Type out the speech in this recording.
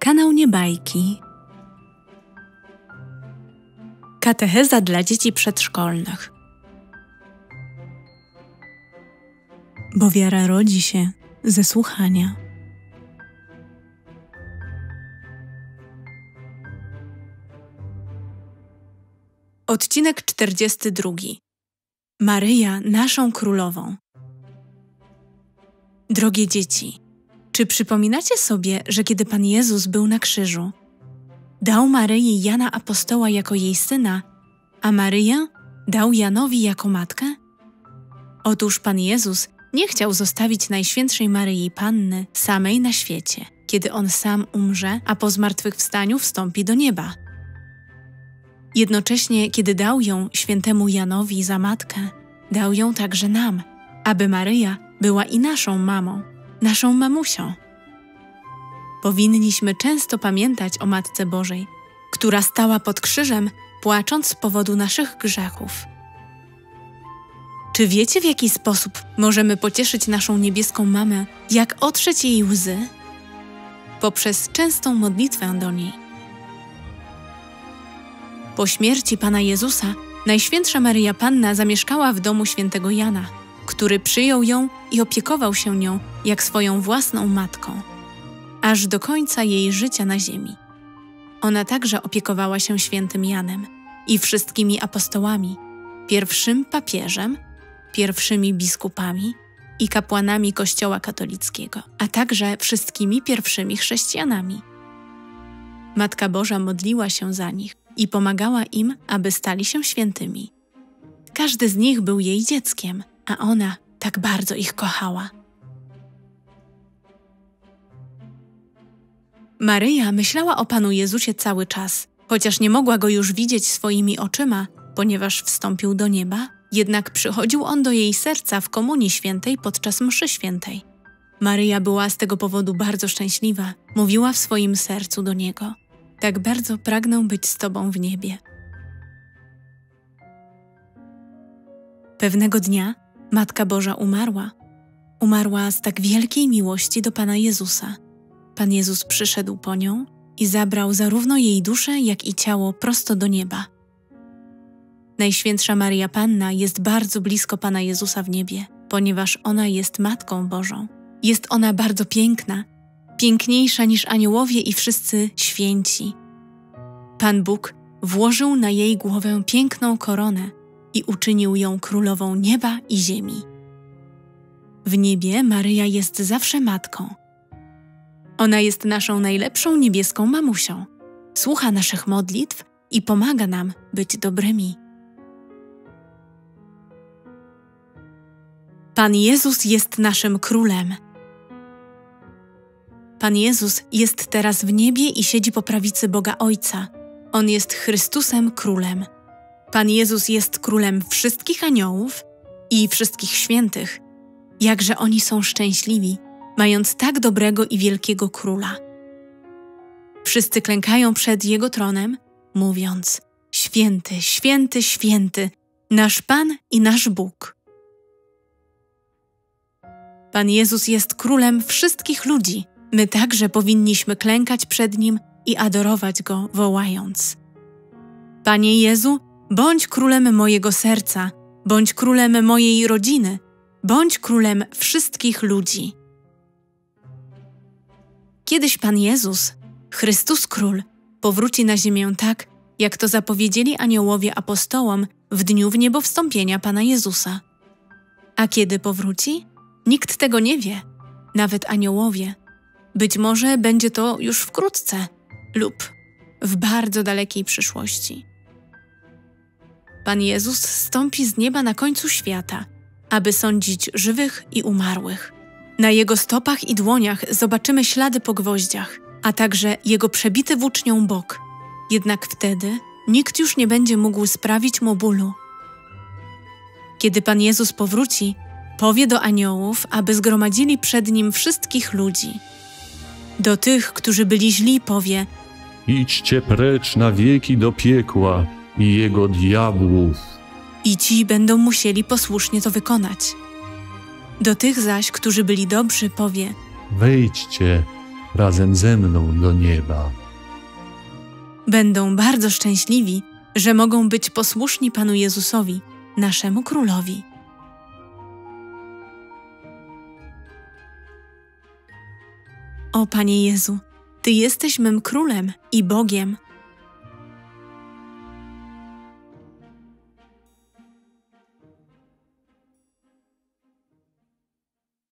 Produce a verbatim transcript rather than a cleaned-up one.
Kanał Niebajki. Katecheza dla dzieci przedszkolnych. Bo wiara rodzi się ze słuchania. Odcinek czterdziesty drugi. Maryja, naszą królową. Drogie dzieci, czy przypominacie sobie, że kiedy Pan Jezus był na krzyżu, dał Maryi Jana Apostoła jako jej syna, a Maryję dał Janowi jako matkę? Otóż Pan Jezus nie chciał zostawić Najświętszej Maryi Panny samej na świecie, kiedy On sam umrze, a po zmartwychwstaniu wstąpi do nieba. Jednocześnie, kiedy dał ją świętemu Janowi za matkę, dał ją także nam, aby Maryja była i naszą mamą, naszą mamusią. Powinniśmy często pamiętać o Matce Bożej, która stała pod krzyżem, płacząc z powodu naszych grzechów. Czy wiecie, w jaki sposób możemy pocieszyć naszą niebieską mamę, jak otrzeć jej łzy? Poprzez częstą modlitwę do niej. Po śmierci Pana Jezusa Najświętsza Maryja Panna zamieszkała w domu świętego Jana, który przyjął ją i opiekował się nią jak swoją własną matką, aż do końca jej życia na ziemi. Ona także opiekowała się świętym Janem i wszystkimi apostołami, pierwszym papieżem, pierwszymi biskupami i kapłanami Kościoła katolickiego, a także wszystkimi pierwszymi chrześcijanami. Matka Boża modliła się za nich i pomagała im, aby stali się świętymi. Każdy z nich był jej dzieckiem, a ona tak bardzo ich kochała. Maryja myślała o Panu Jezusie cały czas, chociaż nie mogła Go już widzieć swoimi oczyma, ponieważ wstąpił do nieba, jednak przychodził On do jej serca w Komunii Świętej podczas mszy świętej. Maryja była z tego powodu bardzo szczęśliwa, mówiła w swoim sercu do Niego: tak bardzo pragnę być z Tobą w niebie. Pewnego dnia Matka Boża umarła. Umarła z tak wielkiej miłości do Pana Jezusa. Pan Jezus przyszedł po nią i zabrał zarówno jej duszę, jak i ciało prosto do nieba. Najświętsza Maryja Panna jest bardzo blisko Pana Jezusa w niebie, ponieważ ona jest Matką Bożą. Jest ona bardzo piękna, piękniejsza niż aniołowie i wszyscy święci. Pan Bóg włożył na jej głowę piękną koronę i uczynił ją królową nieba i ziemi. W niebie Maryja jest zawsze matką. Ona jest naszą najlepszą niebieską mamusią. Słucha naszych modlitw i pomaga nam być dobrymi. Pan Jezus jest naszym królem. Pan Jezus jest teraz w niebie i siedzi po prawicy Boga Ojca. On jest Chrystusem Królem. Pan Jezus jest królem wszystkich aniołów i wszystkich świętych. Jakże oni są szczęśliwi, mając tak dobrego i wielkiego króla. Wszyscy klękają przed Jego tronem, mówiąc: święty, święty, święty, nasz Pan i nasz Bóg. Pan Jezus jest królem wszystkich ludzi. My także powinniśmy klękać przed Nim i adorować Go, wołając: Panie Jezu, bądź królem mojego serca, bądź królem mojej rodziny, bądź królem wszystkich ludzi. Kiedyś Pan Jezus, Chrystus Król, powróci na ziemię tak, jak to zapowiedzieli aniołowie apostołom w dniu wniebowstąpienia Pana Jezusa. A kiedy powróci? Nikt tego nie wie, nawet aniołowie. Być może będzie to już wkrótce lub w bardzo dalekiej przyszłości. Pan Jezus zstąpi z nieba na końcu świata, aby sądzić żywych i umarłych. Na Jego stopach i dłoniach zobaczymy ślady po gwoździach, a także Jego przebity włócznią bok. Jednak wtedy nikt już nie będzie mógł sprawić Mu bólu. Kiedy Pan Jezus powróci, powie do aniołów, aby zgromadzili przed Nim wszystkich ludzi. Do tych, którzy byli źli, powie: idźcie precz na wieki do piekła i jego diabłów. I ci będą musieli posłusznie to wykonać. Do tych zaś, którzy byli dobrzy, powie: wejdźcie razem ze mną do nieba. Będą bardzo szczęśliwi, że mogą być posłuszni Panu Jezusowi, naszemu Królowi. O Panie Jezu, Ty jesteś mym Królem i Bogiem.